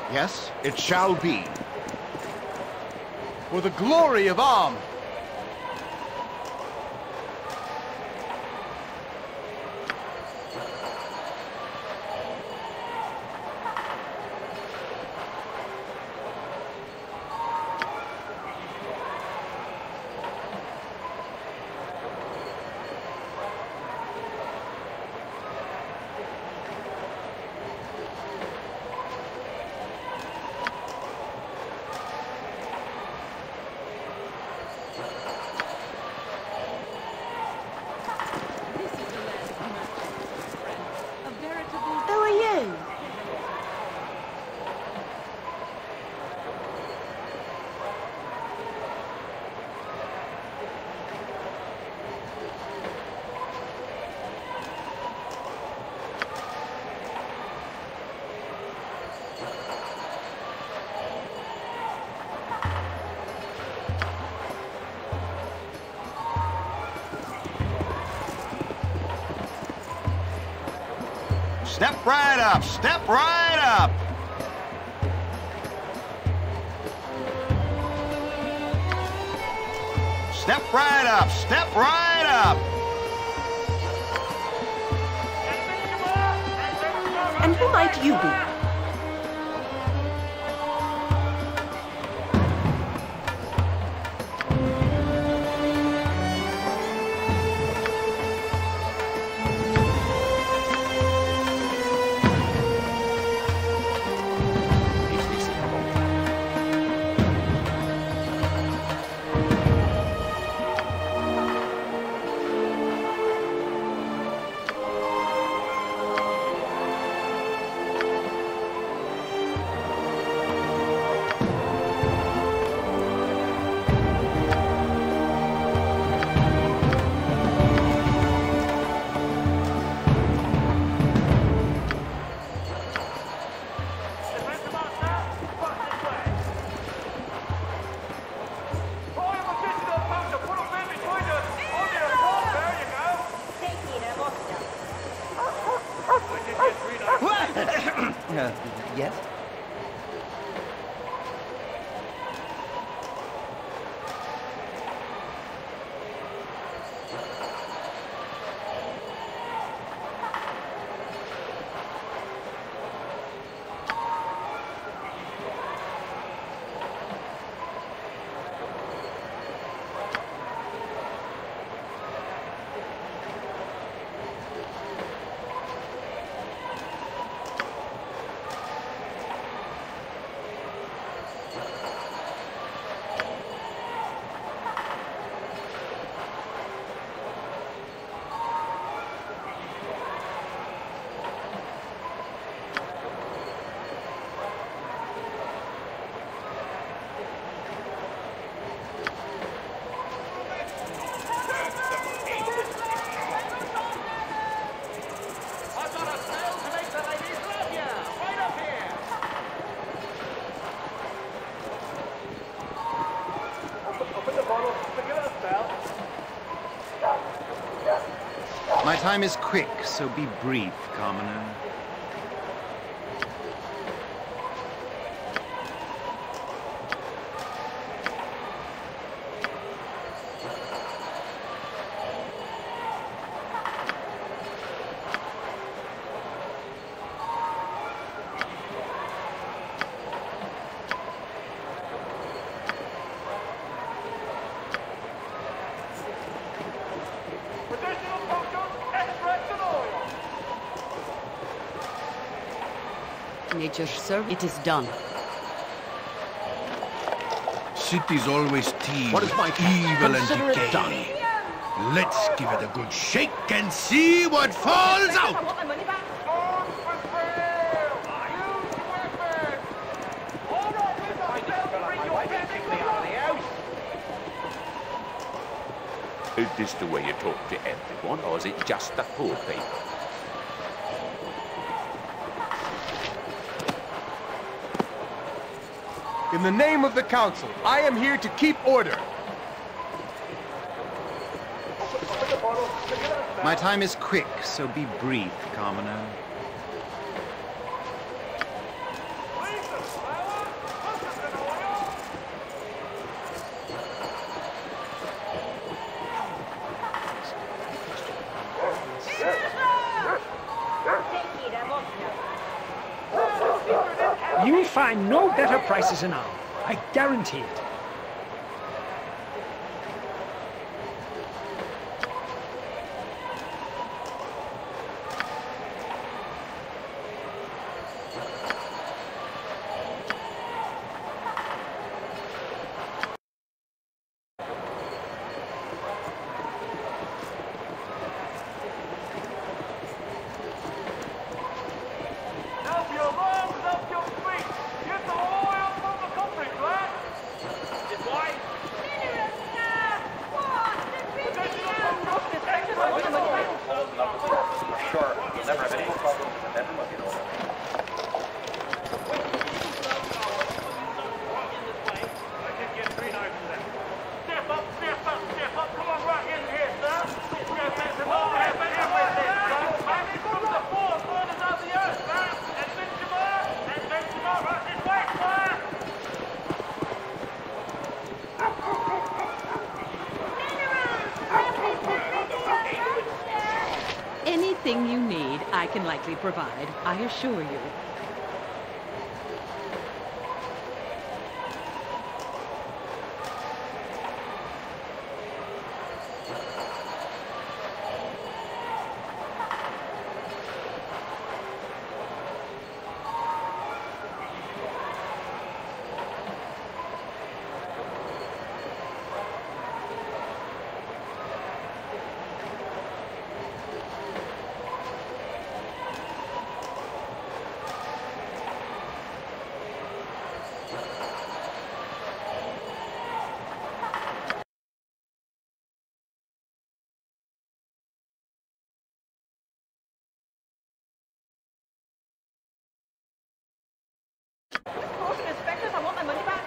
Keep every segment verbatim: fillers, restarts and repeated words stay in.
Yes, it shall be. For the glory of Am! Step right up, step right up. Step right up, step right up. And who might you be? Uh, yes? My time is quick, so be brief, commoner. Nature's servant, it is done. Cities always teem What is my with task? evil and Consider it decay. done. Let's give it a good shake and see what falls out. Is this the way you talk to everyone, or is it just the poor people? In the name of the Council, I am here to keep order. My time is quick, so be brief, commoner. You'll find no better prices in Alm. I guarantee it. Anything you need, I can likely provide, I assure you. Inspectors, I want my money back.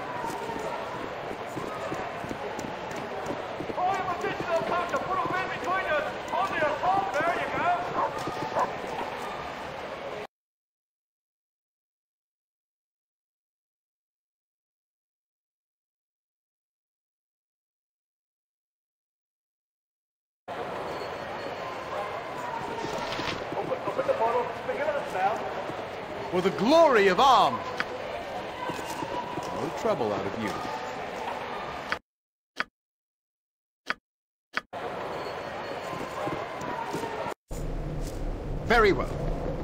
Oh, I'm a digital puncher. Put a man between us. Only a phone. There you go. Open, open the bottle. Give it a smell. For the glory of Alm! No trouble out of you. Very well.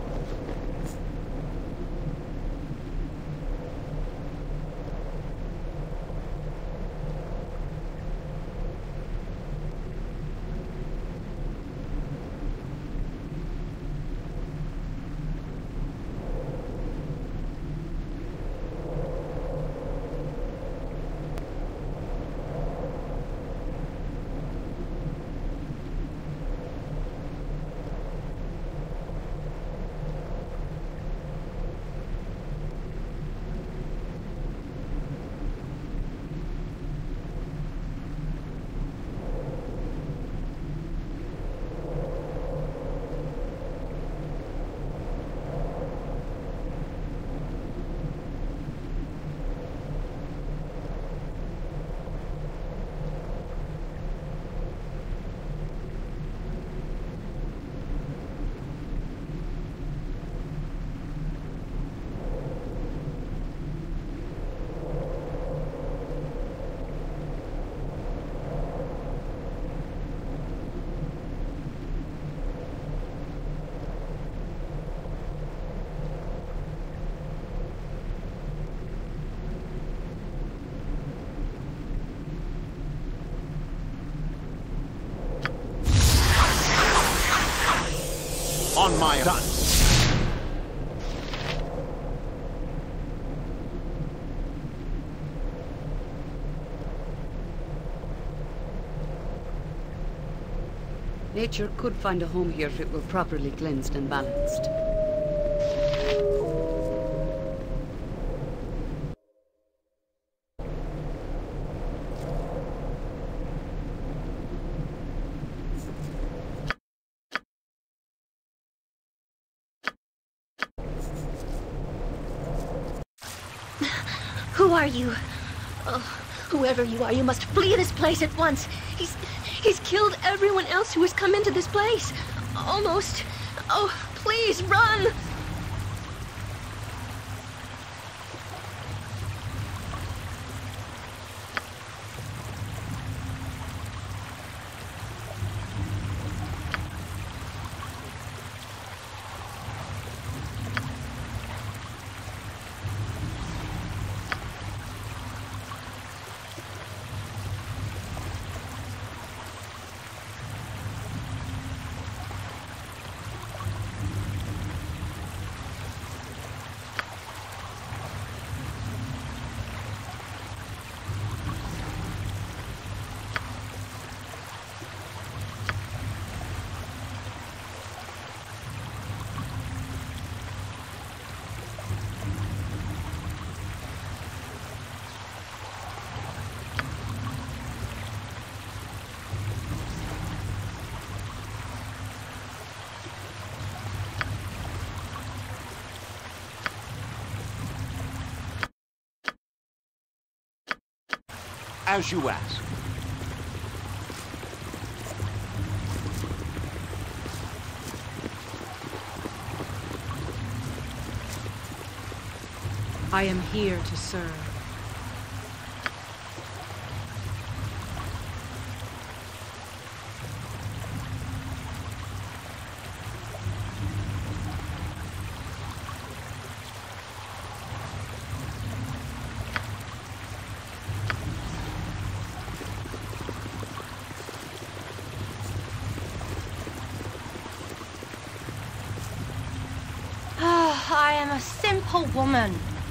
On my done. Nature could find a home here if it were properly cleansed and balanced. Who are you? Oh, whoever you are, you must flee this place at once. He's... he's killed everyone else who has come into this place. Almost. Oh, please, run! As you ask. I am here to serve. I am a simple woman.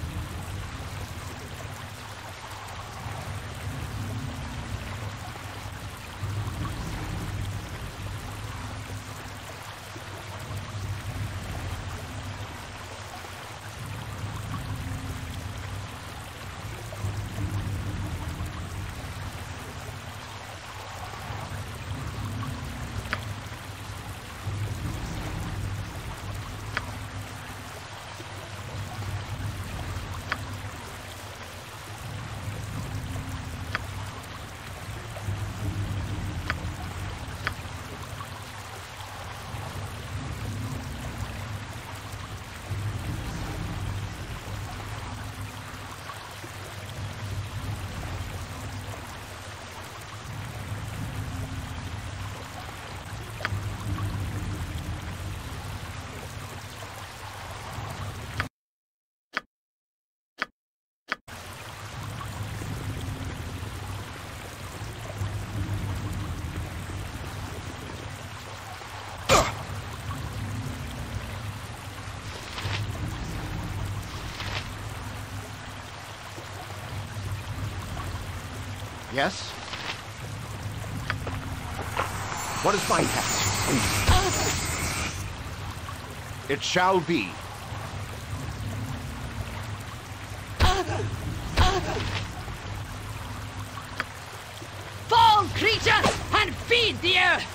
Yes? What is my task? It shall be. Fall, creature, and feed the earth!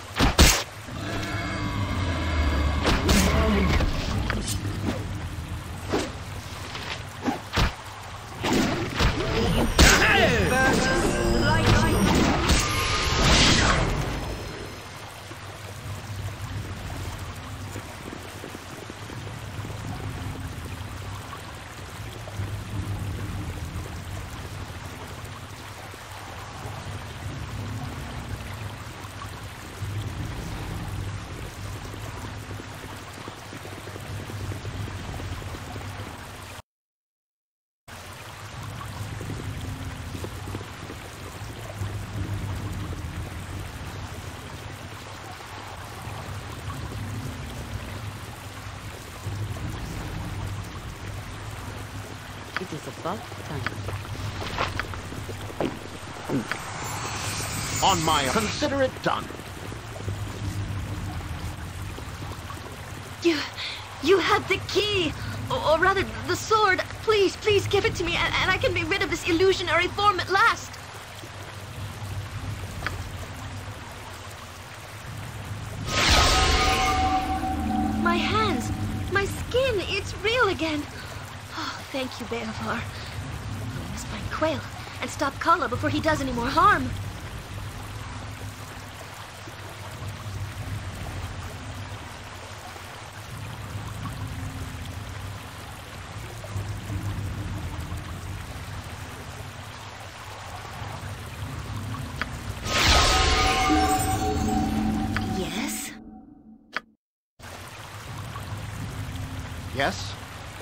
It is about time. On my... Consider it done. You... you have the key! Or, or rather, the sword. Please, please give it to me, and, and I can be rid of this illusionary form at last. My hands, my skin, it's real again. Oh, thank you, Beovar. We must find Quail and stop Kala before he does any more harm. Yes? Yes?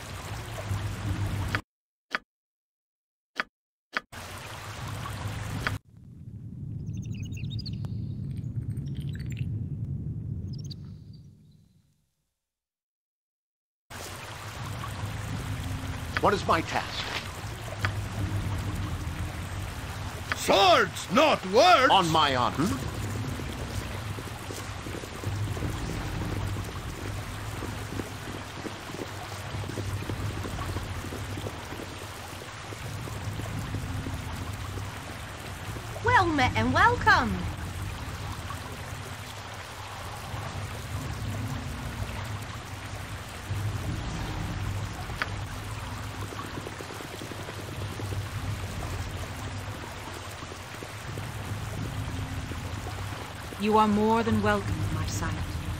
What is my task? Swords, not words! On my honor. Well met and welcome. You are more than welcome, my son.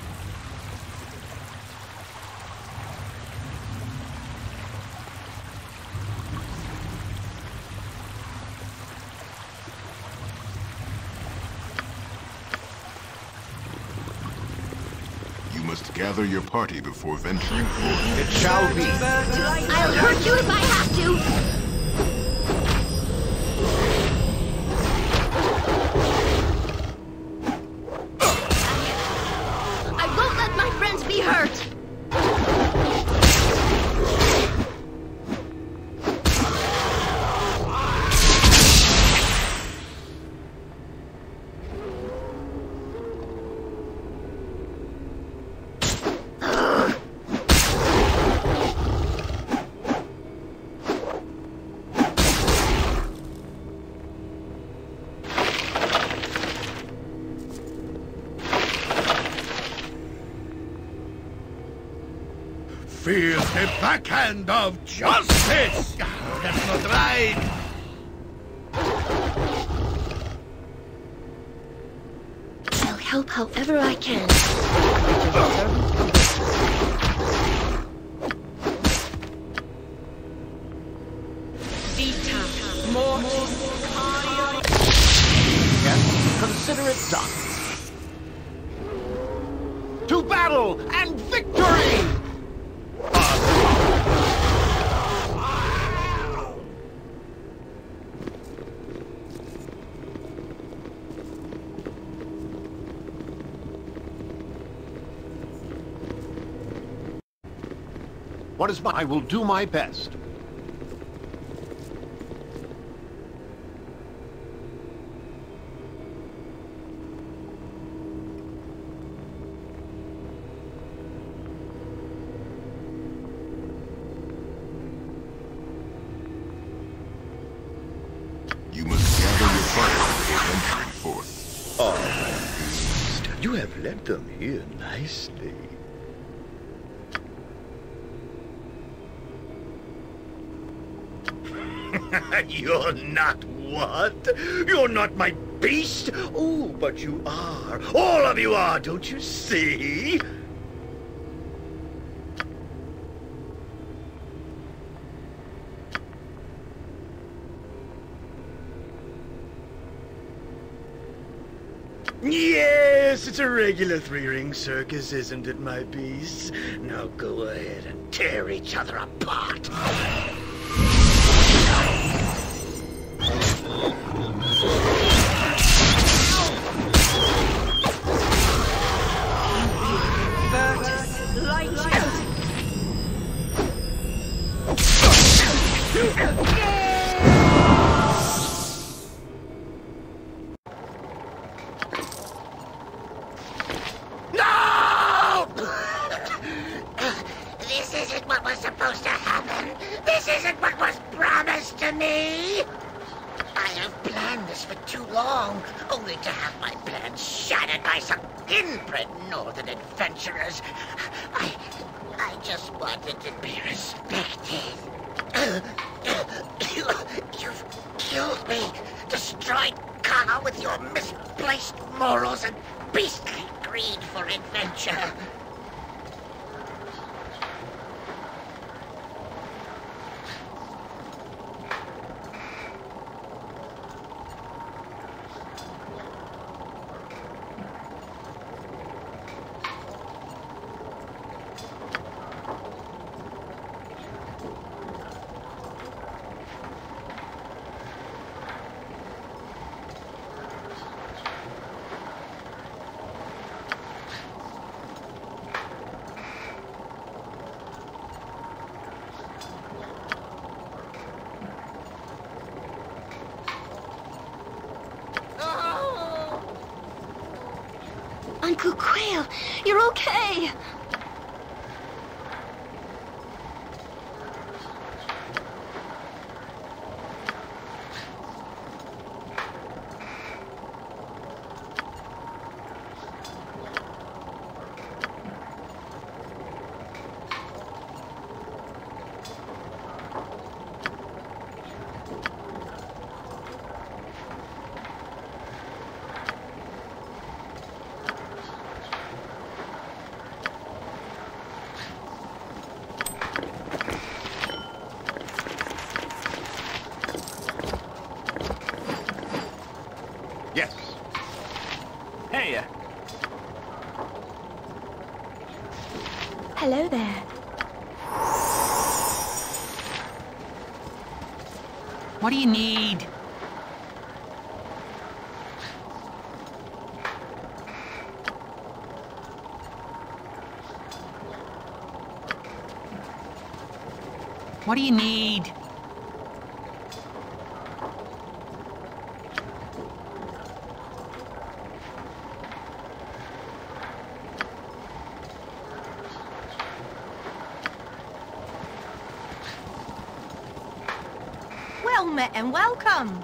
You must gather your party before venturing forth. It shall be. I'll hurt you if I have to. I won't let my friends be hurt. Feel the backhand of justice! Oh, that's not right! I'll help however I can. Vita, mortis, Yes, consider it done. To battle and victory! What is my... I will do my best. You must gather your party before venturing forth. Oh, my beast, you have led them here nicely. You're not what? You're not my beast? Oh, but you are. All of you are, don't you see? Yes, it's a regular three-ring circus, isn't it, my beasts? Now go ahead and tear each other apart. This isn't what was supposed to happen. This isn't what was promised to me. I have planned this for too long, only to have my plans shattered by some inbred northern adventurers. I... I just wanted to be respected. You, you've killed me, destroyed Kha with your misplaced morals and beastly greed for adventure. Uncle Quail, you're okay. What do you need? What do you need? Well met and welcome.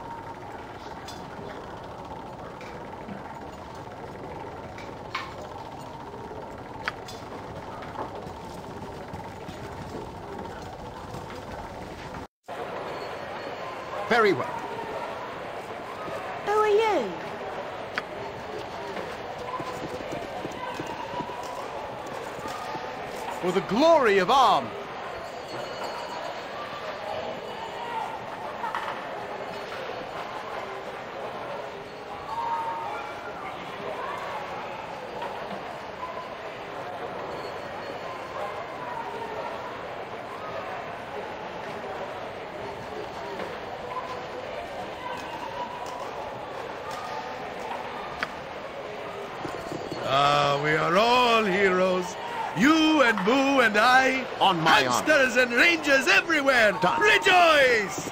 Very well. Who are you? For the glory of Arm. Ah, we are all heroes. You and Boo and I. On my honor. Hamsters and rangers everywhere. Done. Rejoice!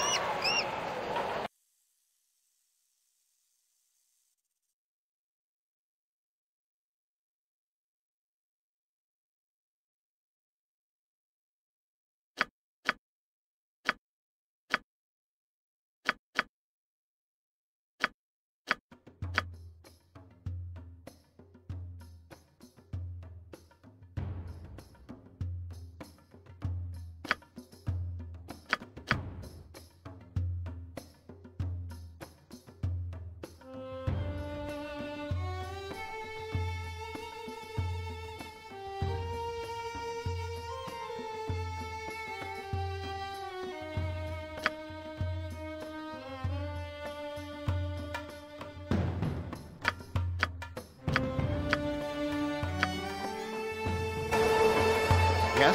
Yes?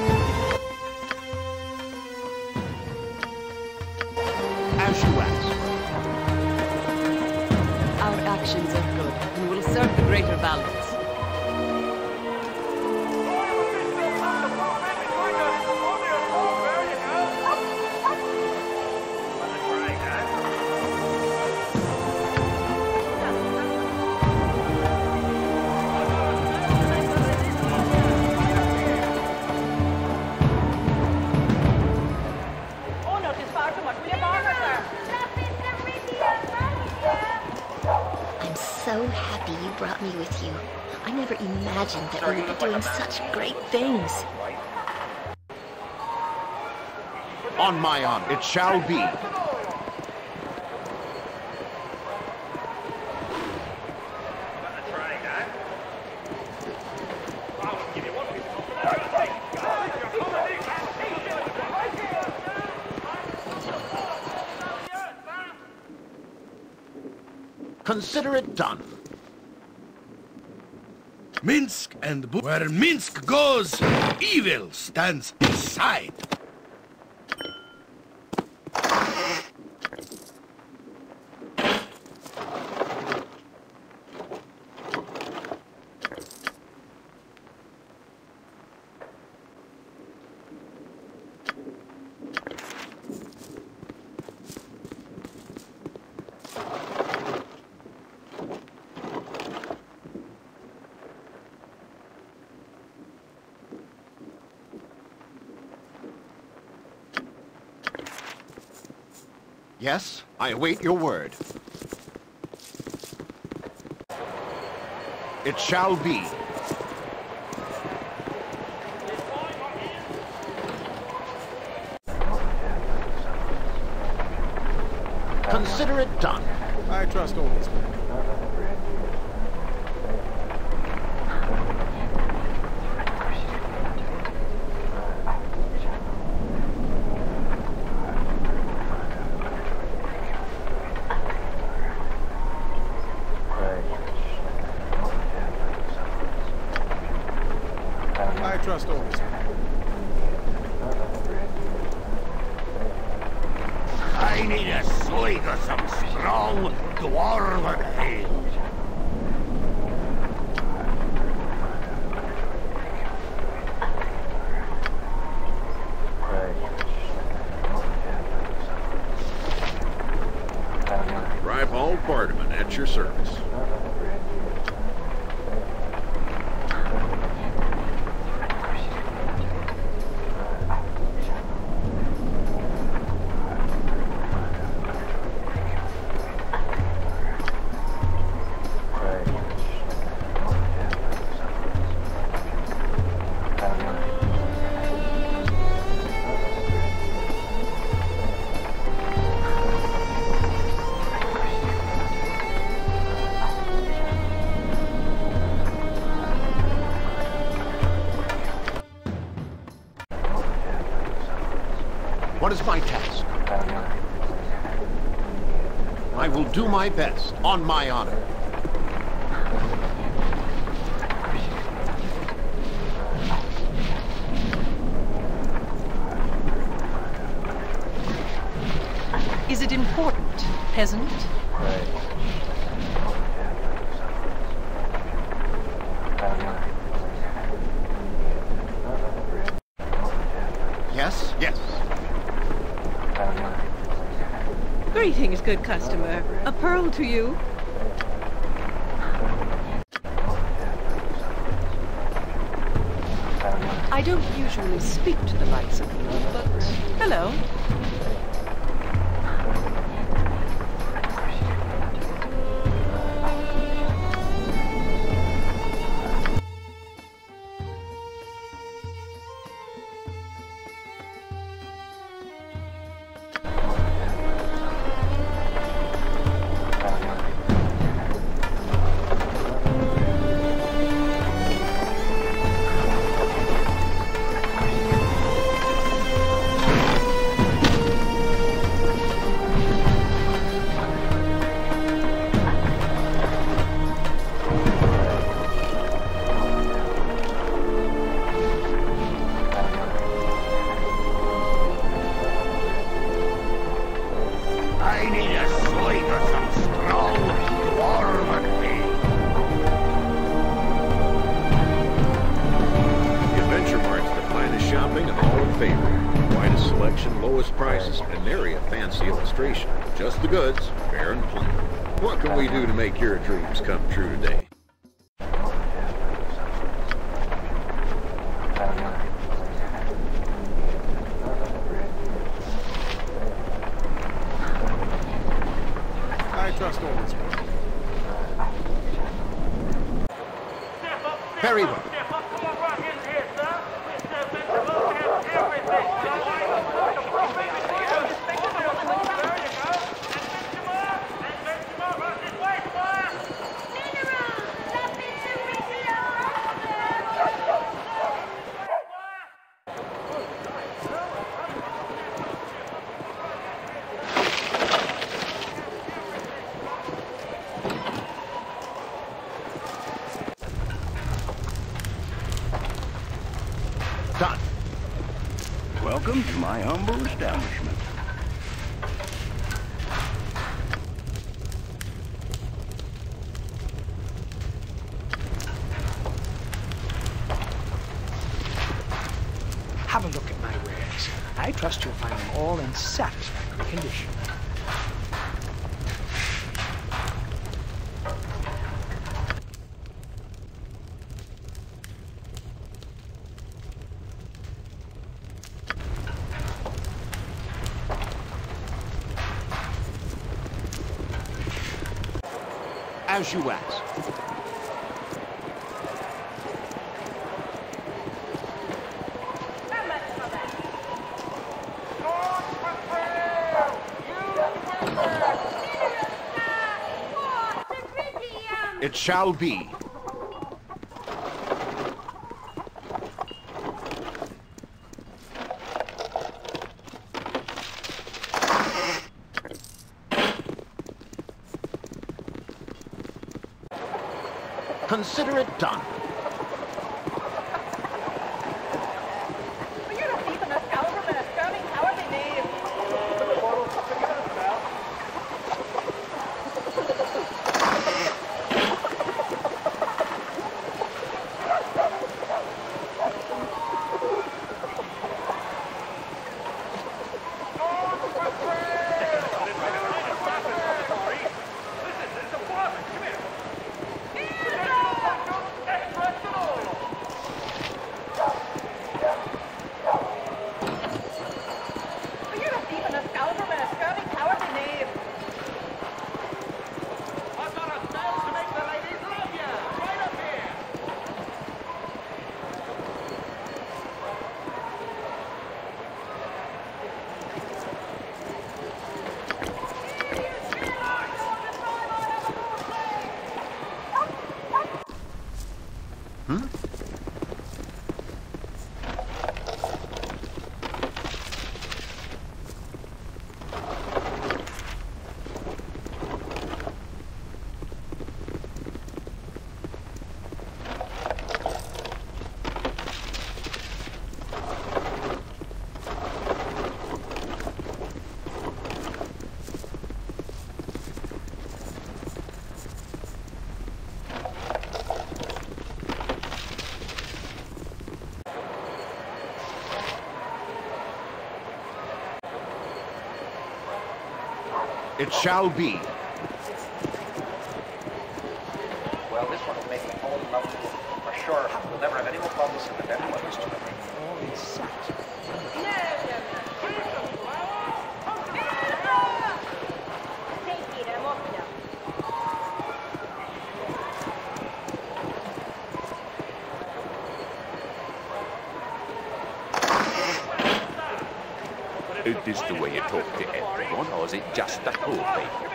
As you ask. Our actions are good and will serve the greater balance. So happy you brought me with you. I never imagined that we would be doing such great things. On my honor, it shall be. Consider it done. Minsk and Boo. Where Minsk goes, evil stands aside. Yes, I await your word. It shall be. Consider it done. I trust all this. I trust all this. swyga some strong dwarven ale. Rybald Bardaman at your service. What is my task? I will do my best, on my honor. Is it important, peasant? Yes, yes. Greetings, good customer. A pearl to you. I don't usually speak to the likes of you, but hello. Just the goods, fair and plain. What can we do to make your dreams come true today? I trust Ormond's. Very well. Done. Welcome to my humble establishment. Have a look at my wares. I trust you'll find them all in satisfactory condition. As you asked. It shall be. Consider it done. It shall be. Well, this one will make me fall in love with you. For sure, we'll never have any more problems with everyone else to bring all these sacks. Is this the way you talk to everyone, or is it just the poor people?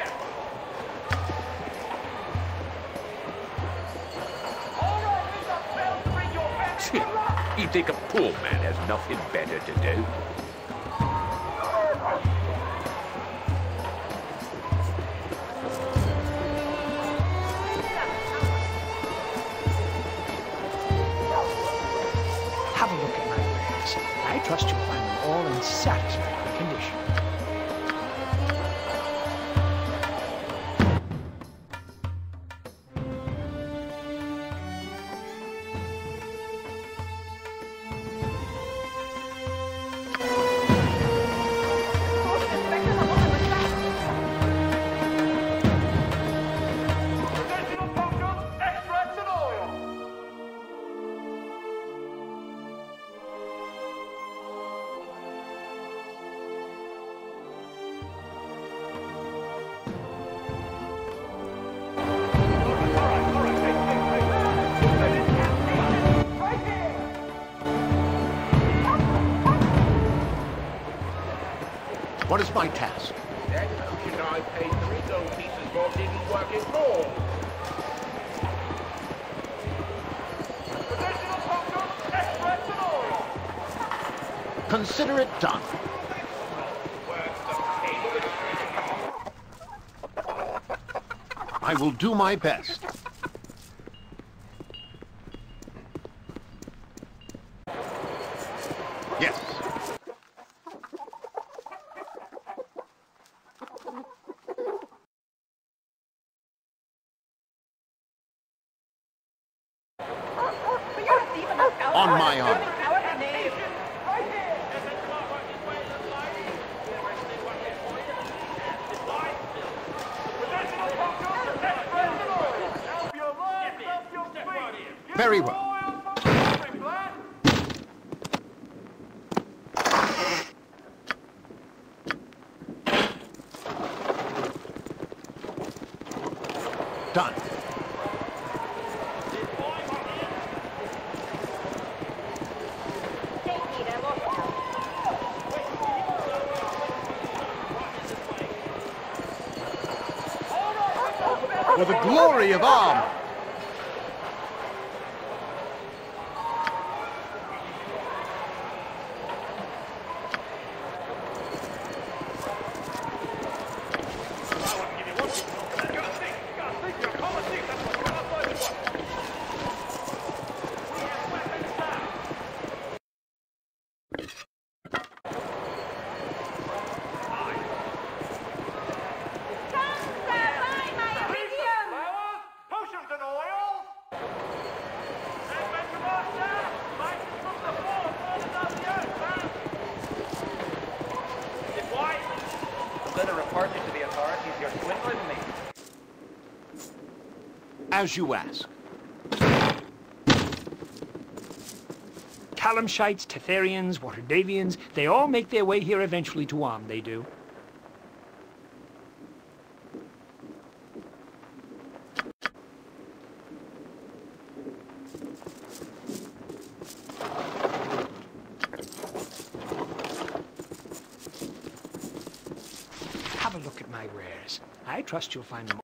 You think a poor man has nothing better to do? Have a look at my wares. I trust you'll find them all in satisfactory condition. What is my task? That notion I paid three gold pieces for didn't work at all. Consider it done. I will do my best. Yes. On my honor. Very well. Done. For the glory of Arm. As you ask. Calamshites, Tetherians, Waterdavians, they all make their way here eventually to Arm, they do. Have a look at my wares. I trust you'll find them.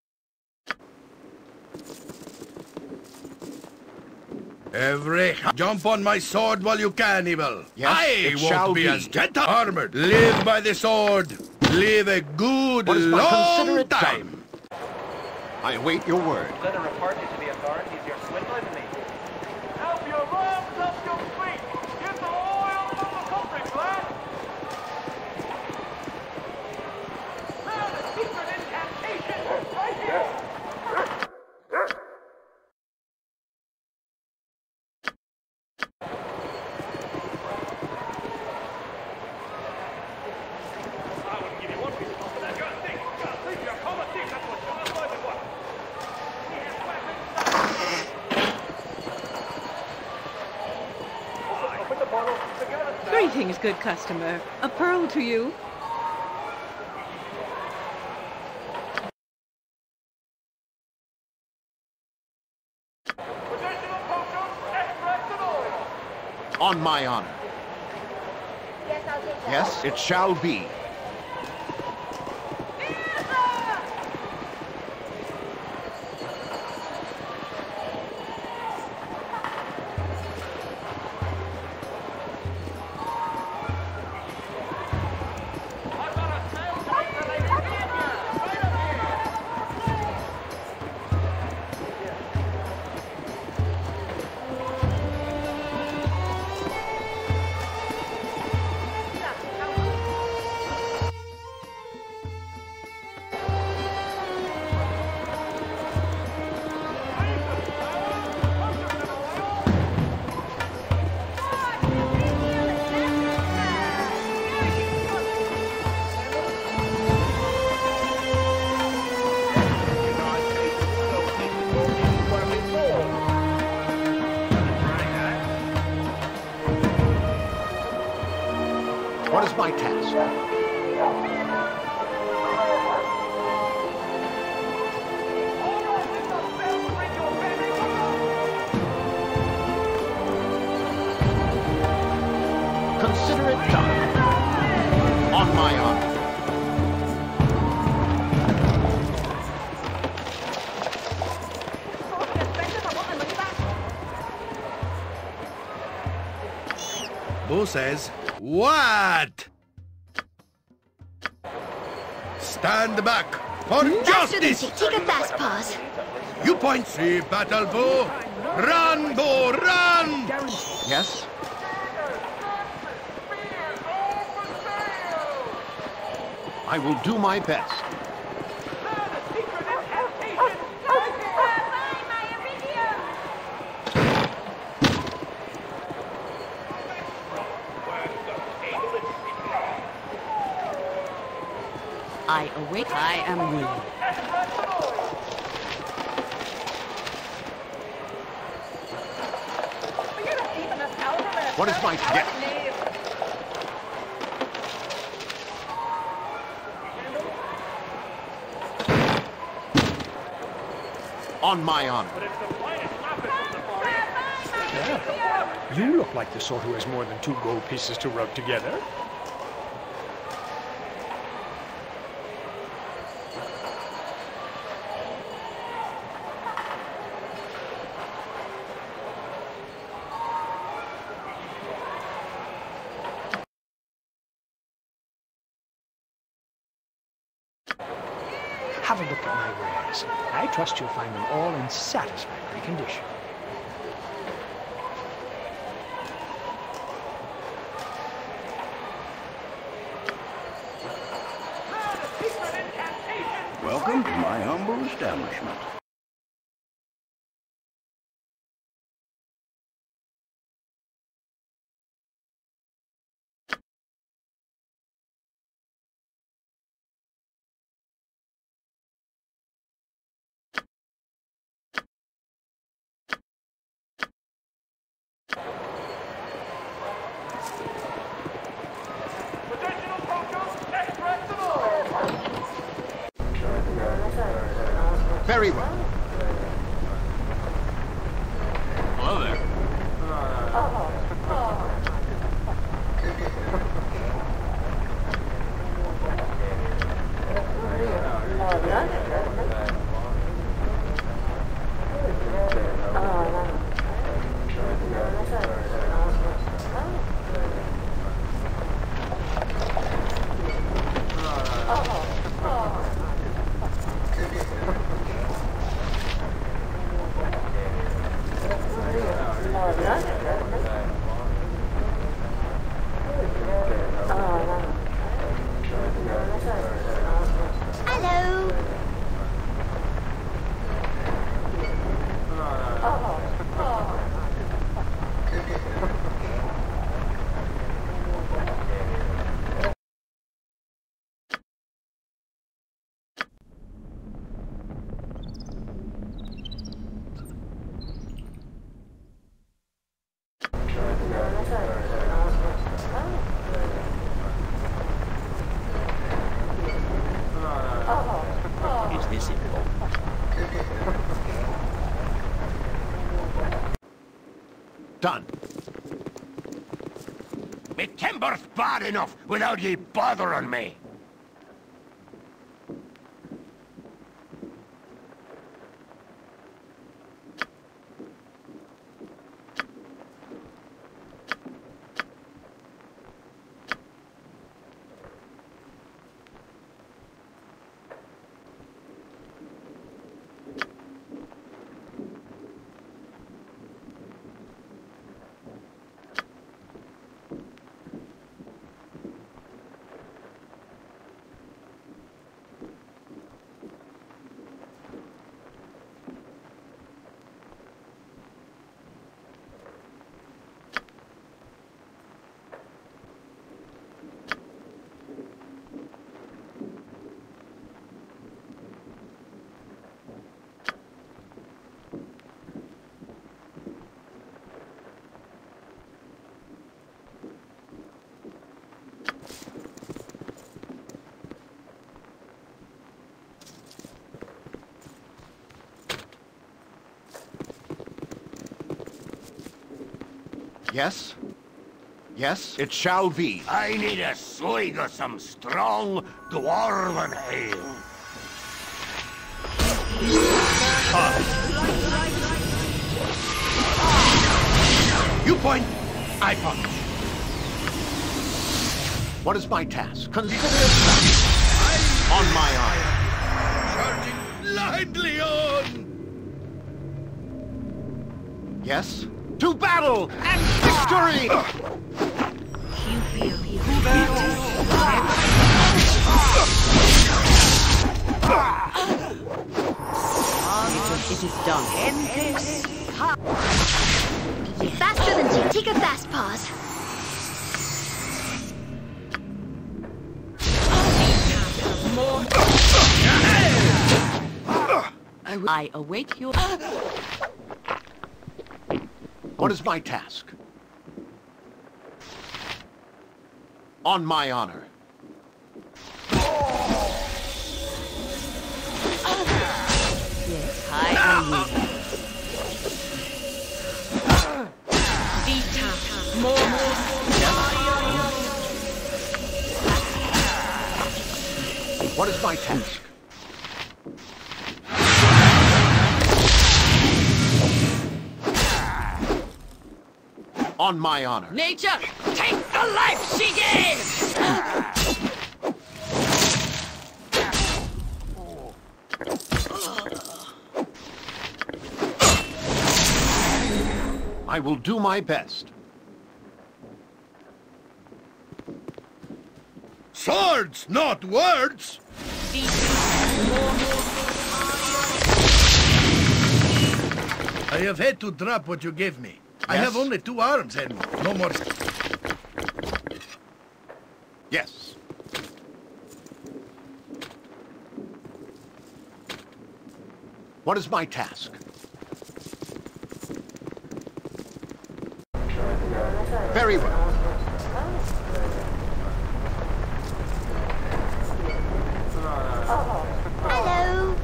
Every jump on my sword while you can, Evil. Yes, I it won't shall be, be. as get armored. Live by the sword. Live a good What is my long consider it time. done. I await your word. Let her report you to the authorities. You're swindling me. Help your arms, help your feet. Give the oil from the country, lad. Now the secret incantation right here. Greetings, good customer. A pearl to you. On my honor. Yes, I'll take that. Yes, it shall be. What is my task? Consider it done. On my honor. Bo says, what? Stand back for Faster than justice! Take a fast pause. You point three, battle bow. Run, bow, run! Yes? I will do my best. I await. I am willing. What is my task? On my honor. Yeah. You look like the sort who has more than two gold pieces to rub together. Have a look at my wares. I trust you'll find them all in satisfactory condition. Welcome to my humble establishment. Very well. Hello there. Done. Me timber's bad enough without ye bothering me. Yes? Yes, it shall be. I need a swig of some strong dwarven ale. You point, I punch. What is my task? Consider it done. On my honor. Charging blindly on! Yes? To battle and victory! It is done. Faster than T. Take a fast pause. I await your... What is my task? On my honor. Yes, I am you. Vita, more, What is my task? On my honor. Nature, take the life she gave! I will do my best. Swords, not words! I have had to drop what you gave me. I Yes? have only two arms and no more... Yes. What is my task? Very well. Hello.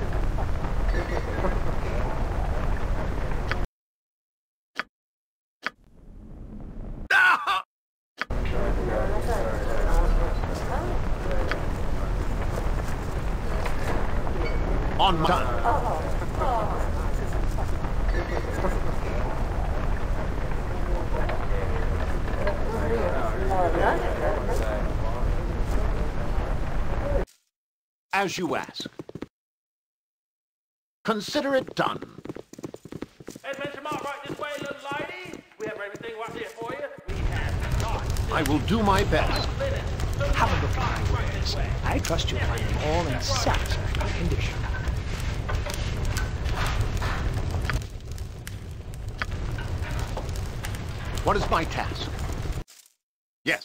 On my... Done. As you ask. Consider it done. Adventure Mark, right this way, little lady. We have everything right here for you. We have not. I will do my best. Have a look at my wares. I trust you'll find them all in satisfactory condition. What is my task? Yes.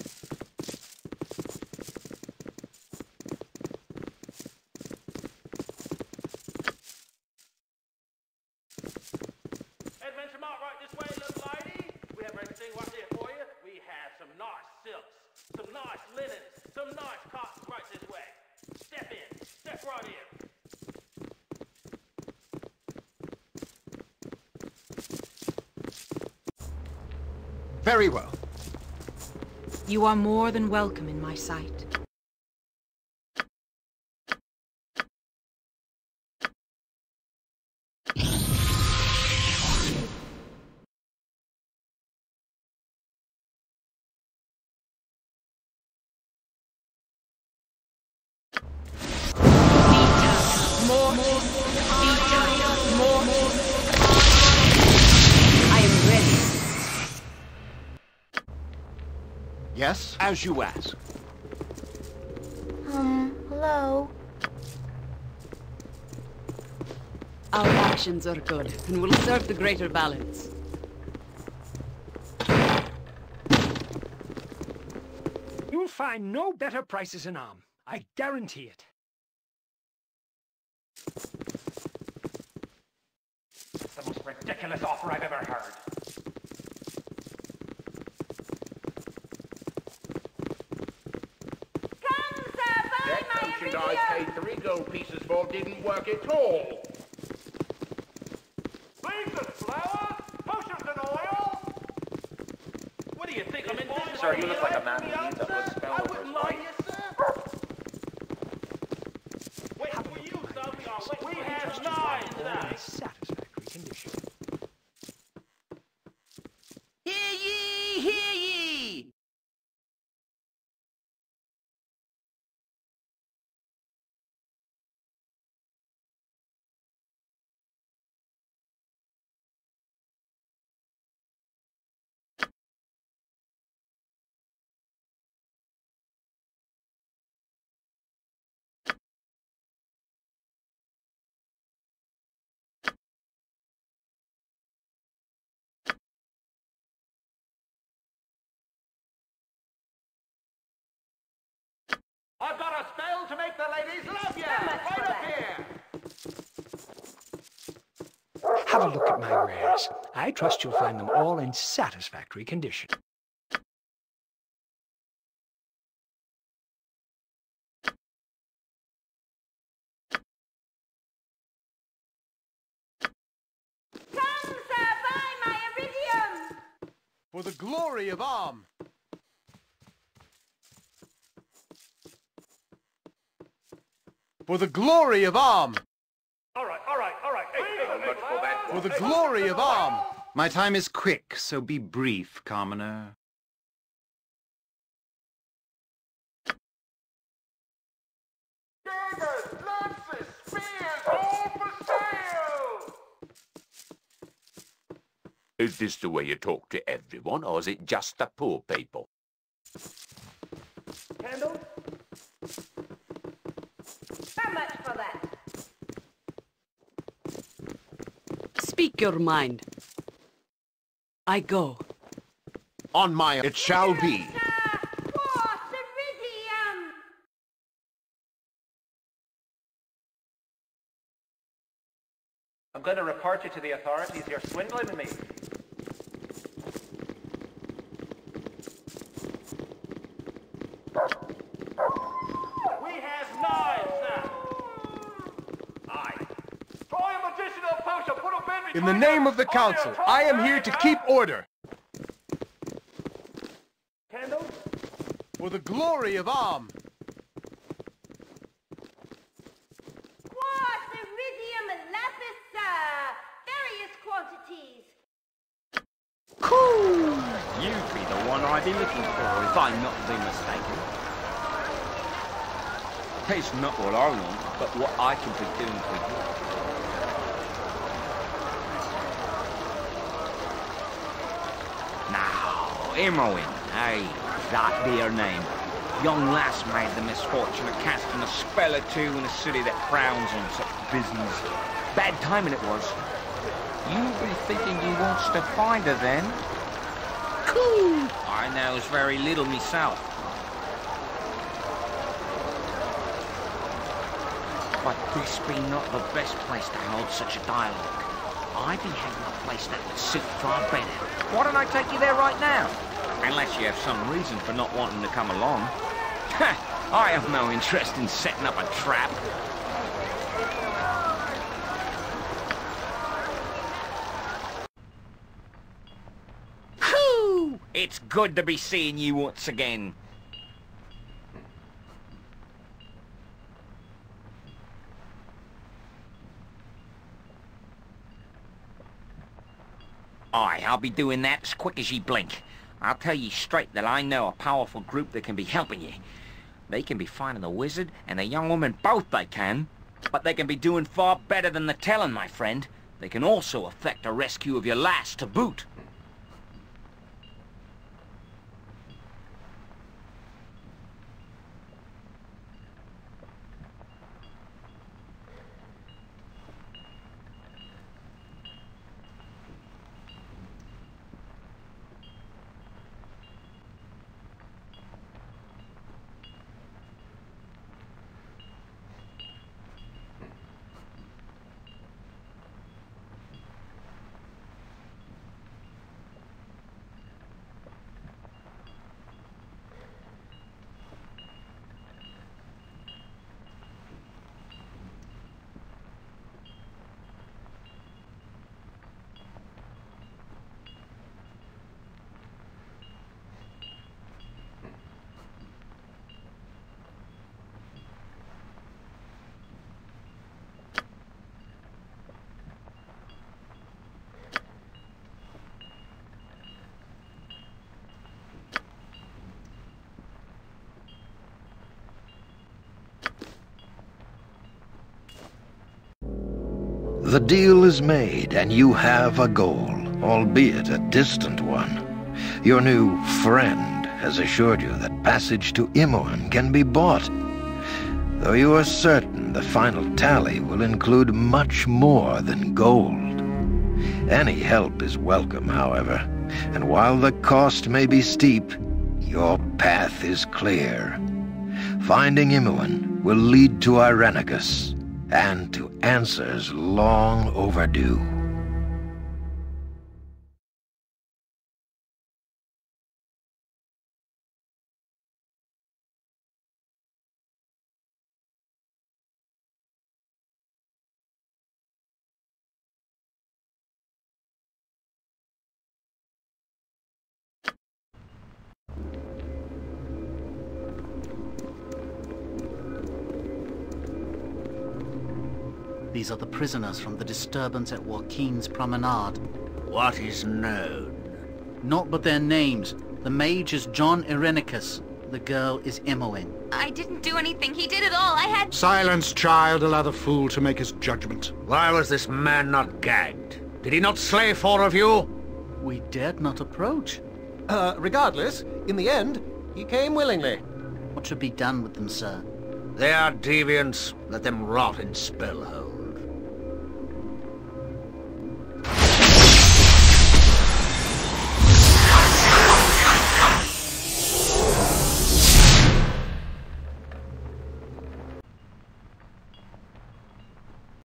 Adventure Mark, right this way, little lady. We have everything right here for you. We have some nice silks, some nice linens, some nice cottons right this way. Step in. Step right in. Very well. You are more than welcome in my sight. More, more, more, more. I am ready. Yes, as you ask. Um, hello? Our actions are good and will serve the greater balance. You'll find no better prices in Arm. I guarantee it. It's the most ridiculous offer I've ever heard. That potion I paid three gold pieces for didn't work at all. Leaves and flowers, potions and oil. What do you think? I'm in business. Sir, you look like a man who needs a good spell I over wouldn't his lie to wife. you, sir. Wait, for you, sir, we are wait. We have knives now. Satisfactory condition. Hear ye, hear ye! I've got a spell to make the ladies love you. Right up here. Have a look at my wares. I trust you'll find them all in satisfactory condition. Come, sir, buy my iridium! For the glory of Arm! For the glory of Arm! All right, all right, all right. Hey, hey, How much for that? For the glory of Arm! My time is quick, so be brief, commoner. Daggers, lances, spears, all for sale. Is this the way you talk to everyone, or is it just the poor people? Candle? How much for that? Speak your mind. I go. On my... It shall be. What iridium? I'm going to report you to the authorities. You're swindling me. We have knives now. Aye. Try a medicinal potion. Put a bend In the name of the council, I am here to keep order. Candle? For the glory of Arm! Quartz, iridium, and lapis, sir. Various quantities. Cool! You'd be the one I'd be looking for if I'm not be mistaken. It's not what I want, but what I can be doing for you. Now, Imoen, hey, that be her name. Young lass made the misfortune of casting a spell or two in a city that frowns on such business. Bad timing it was. You be thinking you wants to find her then? Cool! I knows very little myself. But this be not the best place to hold such a dialogue. I be having a place that would suit far better. Why don't I take you there right now? Unless you have some reason for not wanting to come along. I have no interest in setting up a trap. good to be seeing you once again. Aye, I'll be doing that as quick as ye blink. I'll tell ye straight that I know a powerful group that can be helping ye. They can be finding the wizard and the young woman both, they can. But they can be doing far better than the telling, my friend. They can also effect a rescue of your lass to boot. The deal is made, and you have a goal, albeit a distant one. Your new friend has assured you that passage to Imoen can be bought, though you are certain the final tally will include much more than gold. Any help is welcome, however, and while the cost may be steep, your path is clear. Finding Imoen will lead to Irenicus, and to answers long overdue. These are the prisoners from the disturbance at Joaquin's Promenade. What is known? Not but their names. The mage is John Irenicus. The girl is Imoen. I didn't do anything. He did it all. I had... Silence, child. Allow the fool to make his judgment. Why was this man not gagged? Did he not slay four of you? We dared not approach. Uh, regardless, in the end, he came willingly. What should be done with them, sir? They are deviants. Let them rot in Spellhole.